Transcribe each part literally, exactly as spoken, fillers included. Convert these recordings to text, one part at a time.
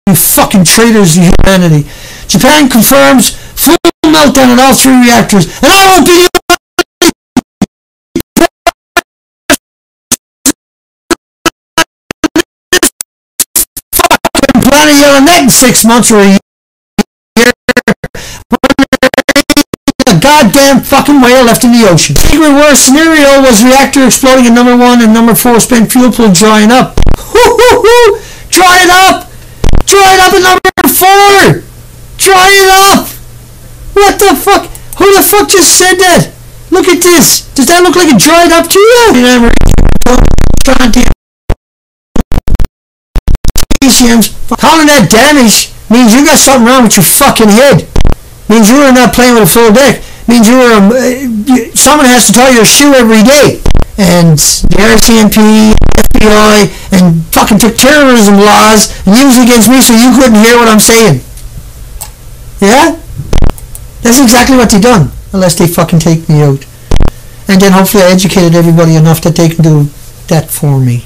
You fucking traitors to humanity. Japan confirms full meltdown at all three reactors, and I won't be planning on that in six months or a year. A goddamn fucking whale left in the ocean. Secret worst scenario was reactor exploding at number one and number four spent fuel pool drying up. Woo-hoo-hoo! Dry it up! Dry it up at number four! Dry it up! What the fuck? Who the fuck just said that? Look at this. Does that look like it dried up to you? Calling that damage means you got something wrong with your fucking head. Means you are not playing with a full deck. Means you are um, uh, someone has to tie your shoe every day. And the R C M P, F B I, and fucking took terrorism laws and used it against me so you couldn't hear what I'm saying. Yeah? That's exactly what they done. Unless they fucking take me out. And then hopefully I educated everybody enough that they can do that for me.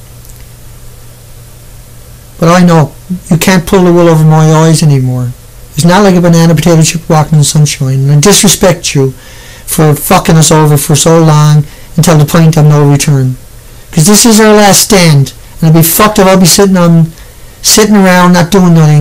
But I know you can't pull the wool over my eyes anymore. It's not like a banana potato chip walking in the sunshine. And I disrespect you for fucking us over for so long until the point of no return. Because this is our last stand. And I'll be fucked if I'll be sitting on, sitting around not doing nothing.